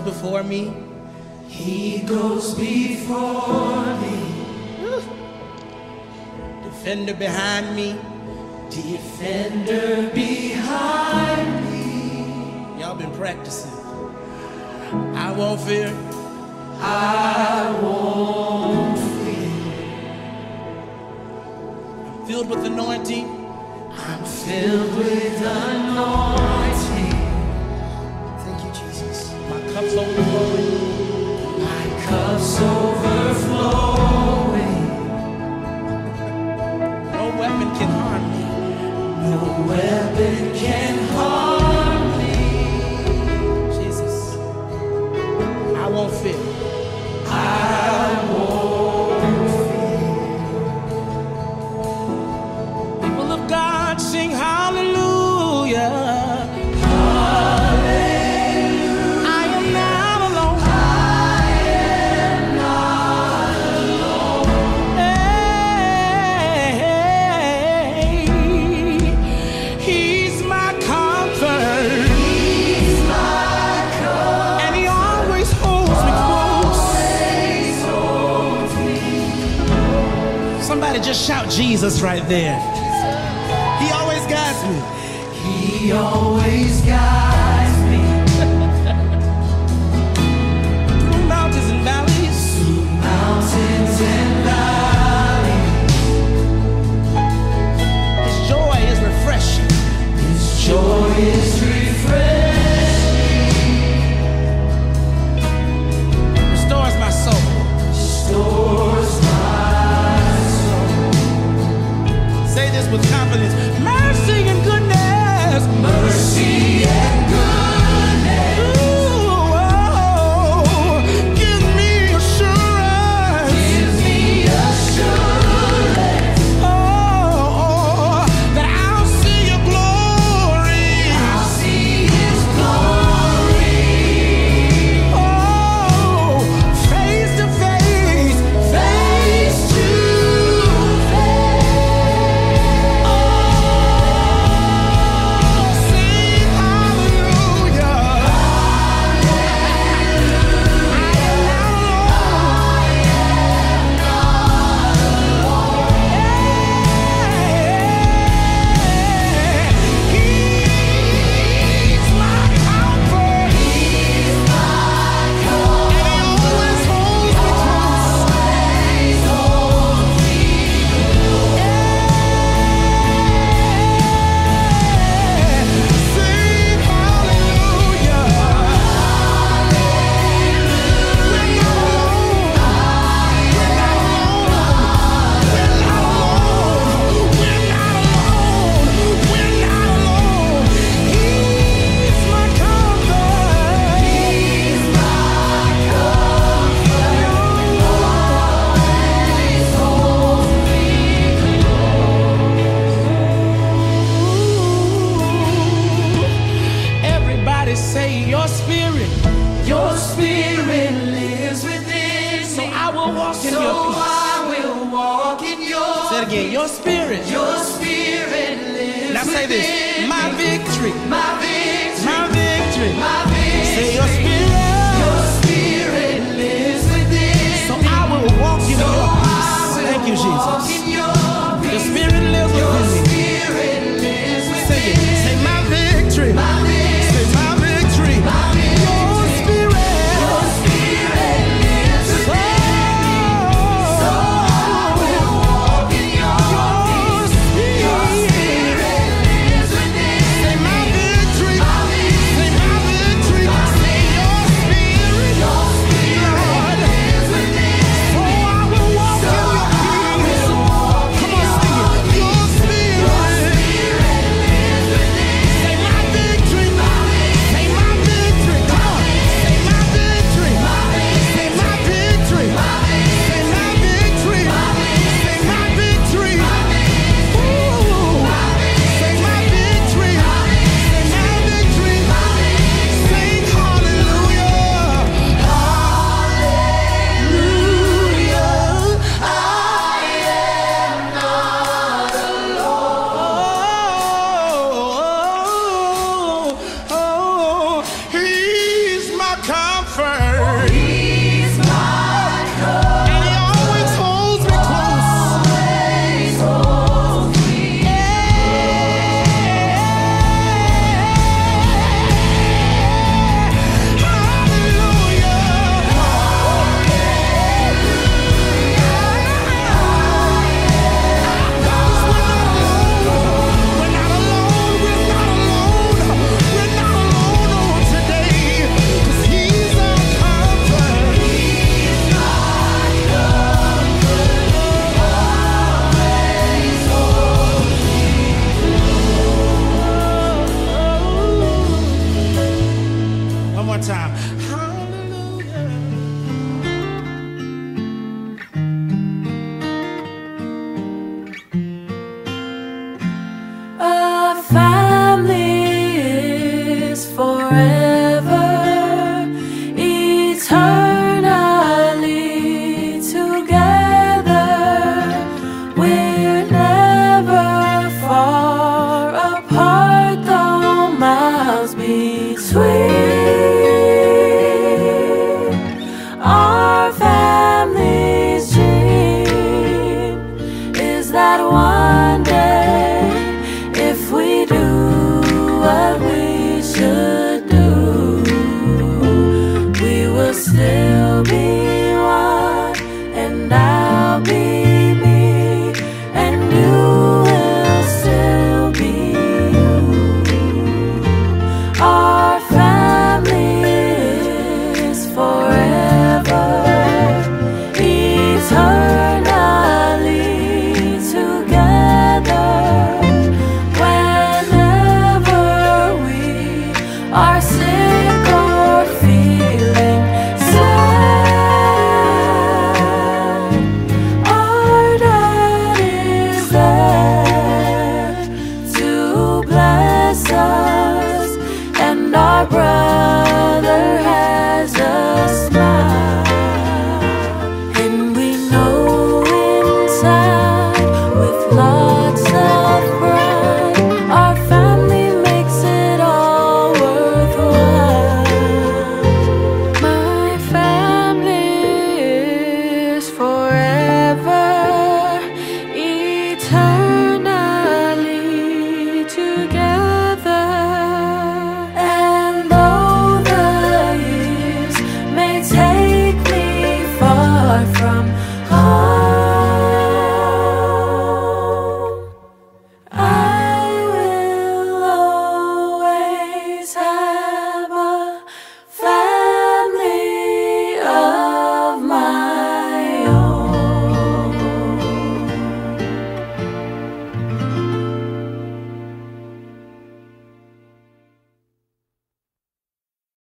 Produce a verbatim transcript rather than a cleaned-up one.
before me. He goes before me. Defender behind me. Defender behind me. Y'all been practicing. I won't fear. I won't fear. I'm filled with anointing. I'm filled with anointing. Thank you, Jesus. My cup's overflowing. My cup's overflowing. No weapon can harm me. No weapon can harm me. Jesus. I won't fear. I won't fear. People of God sing hallelujah. Hallelujah. I am not alone. I am not alone. Hey, he's my comfort. He's my comfort. And he always holds me close. Always holds me. Somebody just shout Jesus right there. He always guides me. He always guides me. Through mountains and valleys. Through mountains and valleys. His joy is refreshing. His joy is refreshing. Restores my soul. Restores my soul. Say this with confidence. Mercy and goodness. Mercy and goodness. Ooh, oh, give me assurance. Give me assurance. Oh, oh, that I'll see your glory. I'll see his glory. Oh, face to face, Face to face. oh, sing hallelujah. He's my comfort. He's my comfort. And he always holds me close. Always holds me Sing hallelujah. We're not alone. We're not alone. We're not alone. We're not alone. We're not alone. He's my comfort. He's my comfort. Always holds me Everybody say your spirit. Your spirit lives within So me. I will walk in So your peace. I will walk in your Say it again. Your spirit. Your spirit lives Now say this. within My me. victory. My victory. My victory. My victory. Say your spirit. Your spirit lives within So me. I will walk in So your I peace. will Thank you, walk Jesus. in your Your peace. spirit lives Your within me. spirit lives Say within it. me. Say my victory. My victory. Say my victory. My victory. Your spirit. Your spirit lives within me. So I will walk in your peace. Your spirit lives within me. Say my victory. My victory. Say my victory. Say your family is forever, eternally together. We're never far apart, though miles be